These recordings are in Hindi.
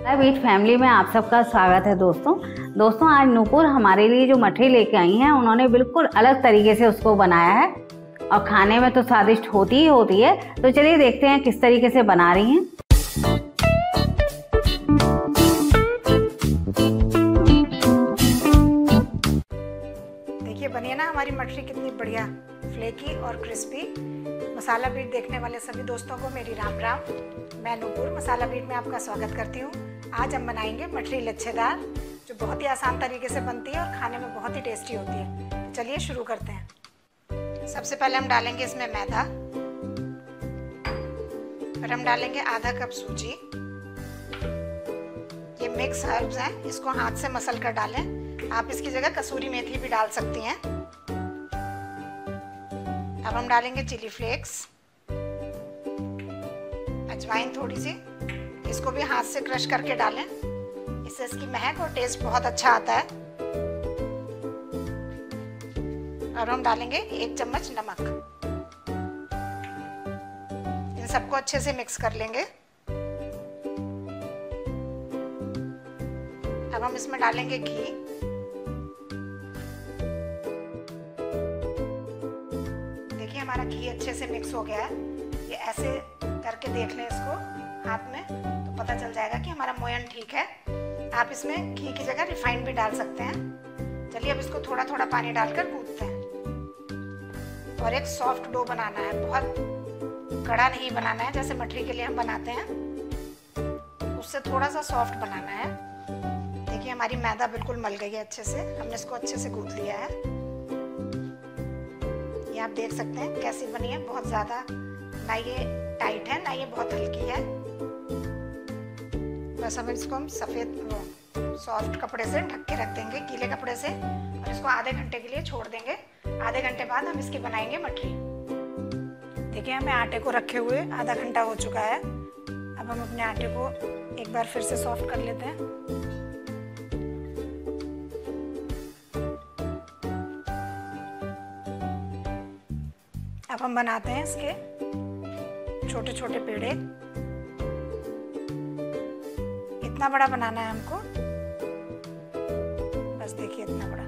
बीट फैमिली में आप सबका स्वागत है दोस्तों आज नूपुर हमारे लिए जो मठरी लेके आई हैं उन्होंने बिल्कुल अलग तरीके से उसको बनाया है और खाने में तो स्वादिष्ट होती ही होती है। तो चलिए देखते हैं किस तरीके से बना रही हैं। देखिए बनी है ना हमारी मठरी कितनी बढ़िया फ्लेकी और क्रिस्पी। मसाला बीट देखने वाले सभी दोस्तों को मेरी राम राम। मैं नूपुर मसाला बीट में आपका स्वागत करती हूँ। आज हम बनाएंगे मठरी लच्छेदार, जो बहुत ही आसान तरीके से बनती है और खाने में बहुत ही टेस्टी होती है। तो चलिए शुरू करते हैं। सबसे पहले हम डालेंगे इसमें मैदा, फिर हम डालेंगे आधा कप सूजी। ये मिक्स हर्ब्स हैं, इसको हाथ से मसल कर डालें। आप इसकी जगह कसूरी मेथी भी डाल सकती हैं। अब हम डालेंगे चिली फ्लेक्स, अजवाइन थोड़ी सी, इसको भी हाथ से क्रश करके डालें, इससे इसकी महक और टेस्ट बहुत अच्छा आता है। और हम डालेंगे 1 चम्मच नमक। इन सबको अच्छे से मिक्स कर लेंगे। अब हम इसमें डालेंगे घी। देखिए हमारा घी अच्छे से मिक्स हो गया है। ये ऐसे करके देख लें इसको हाथ में, तो पता चल जाएगा कि हमारा मोयन ठीक है। आप इसमें घी की जगह रिफाइंड भी डाल सकते हैं। चलिए अब इसको थोड़ा थोड़ा पानी डालकर गूंथते हैं। और एक सॉफ्ट डो बनाना है, बहुत कड़ा नहीं बनाना है जैसे मठरी के लिए हम बनाते हैं, उससे थोड़ा सा सॉफ्ट बनाना है। देखिए हमारी मैदा बिल्कुल मल गई है अच्छे से, हमने इसको अच्छे से गूंथ लिया है। ये आप देख सकते हैं कैसी बनी है, बहुत ज़्यादा ना ये टाइट है ना ये बहुत हल्की है। बस अब इसको हम सफ़ेद सॉफ्ट कपड़े से ढक के रख देंगे, गीले कपड़े से, और इसको आधे घंटे के लिए छोड़ देंगे। आधे घंटे बाद हम इसकी बनाएंगे मठरी। देखिए हमें आटे को रखे हुए आधा घंटा हो चुका है। अब हम अपने आटे को एक बार फिर से सॉफ्ट कर लेते हैं। अब हम बनाते हैं इसके छोटे छोटे पेड़े। इतना बड़ा बनाना है हमको, बस देखिए इतना बड़ा।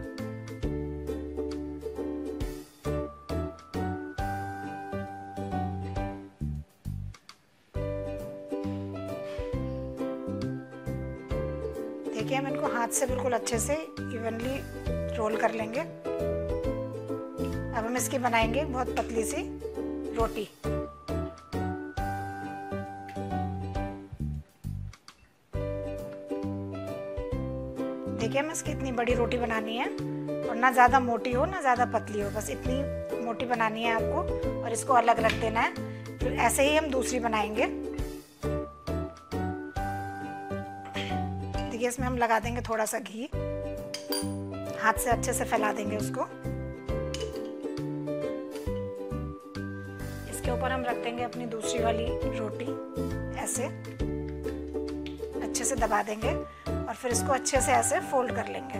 देखिए हम इनको हाथ से बिल्कुल अच्छे से इवनली रोल कर लेंगे। अब हम इसकी बनाएंगे बहुत पतली सी रोटी। देखिए हमें इसकी इतनी बड़ी रोटी बनानी है, और ना ज़्यादा मोटी हो ना ज़्यादा पतली हो, बस इतनी मोटी बनानी है आपको। और इसको अलग रख देना है। फिर ऐसे ही हम दूसरी बनाएंगे। देखिए इसमें हम लगा देंगे थोड़ा सा घी, हाथ से अच्छे से फैला देंगे उसको। इसके ऊपर हम रख देंगे अपनी दूसरी वाली रोटी, ऐसे अच्छे से दबा देंगे और फिर इसको अच्छे से ऐसे फोल्ड कर लेंगे।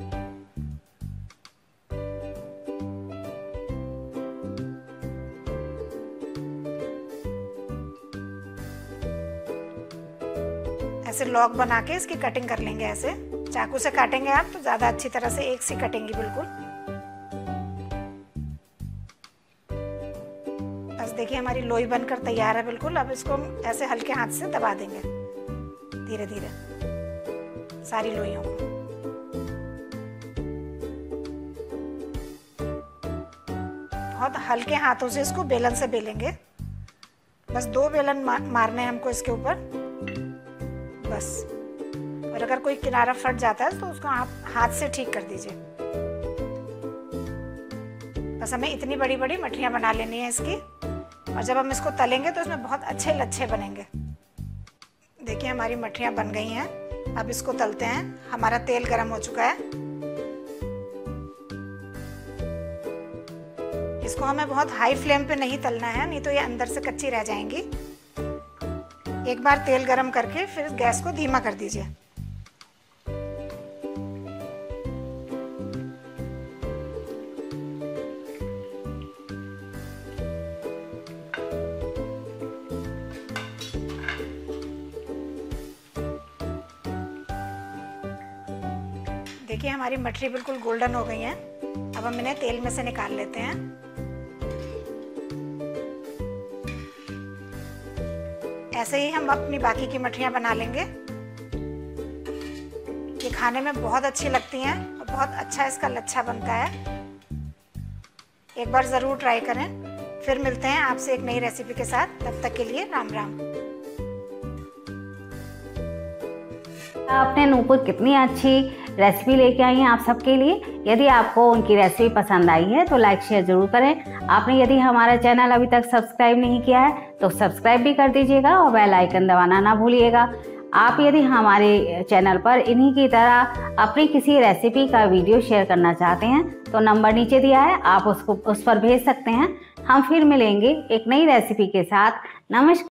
ऐसे लॉक बना के इसकी कटिंग कर लेंगे। ऐसे चाकू से काटेंगे आप तो ज़्यादा अच्छी तरह से एक सी कटेंगी बिल्कुल। बस देखिए हमारी लोई बनकर तैयार है बिल्कुल। अब इसको हम ऐसे हल्के हाथ से दबा देंगे धीरे धीरे सारी लोइयों को। बहुत हल्के हाथों से इसको बेलन से बेलेंगे। बस 2 बेलन मारने हैं हमको इसके ऊपर, बस। और अगर कोई किनारा फट जाता है तो उसको आप हाथ से ठीक कर दीजिए। बस हमें इतनी बड़ी बड़ी मठरियाँ बना लेनी है इसकी, और जब हम इसको तलेंगे तो इसमें बहुत अच्छे लच्छे बनेंगे। देखिए हमारी मठरियाँ बन गई हैं। अब इसको तलते हैं। हमारा तेल गरम हो चुका है। इसको हमें बहुत हाई फ्लेम पे नहीं तलना है, नहीं तो ये अंदर से कच्ची रह जाएंगी। एक बार तेल गरम करके फिर गैस को धीमा कर दीजिए। देखिए हमारी मठरी बिल्कुल गोल्डन हो गई हैं। अब हम इन्हें तेल में से निकाल लेते हैं। ऐसे ही हम अपनी बाकी की मठरियाँ बना लेंगे। ये खाने में बहुत अच्छी लगती हैं और बहुत अच्छा इसका लच्छा बनता है। एक बार ज़रूर ट्राई करें। फिर मिलते हैं आपसे एक नई रेसिपी के साथ। तब तक के लिए राम राम। आपने नूपुर कितनी अच्छी रेसिपी लेके आई हैं आप सबके लिए। यदि आपको उनकी रेसिपी पसंद आई है तो लाइक शेयर जरूर करें। आपने यदि हमारा चैनल अभी तक सब्सक्राइब नहीं किया है तो सब्सक्राइब भी कर दीजिएगा और बेल आइकन दबाना ना भूलिएगा। आप यदि हमारे चैनल पर इन्हीं की तरह अपनी किसी रेसिपी का वीडियो शेयर करना चाहते हैं तो नंबर नीचे दिया है, आप उस पर भेज सकते हैं। हम फिर मिलेंगे एक नई रेसिपी के साथ। नमस्कार।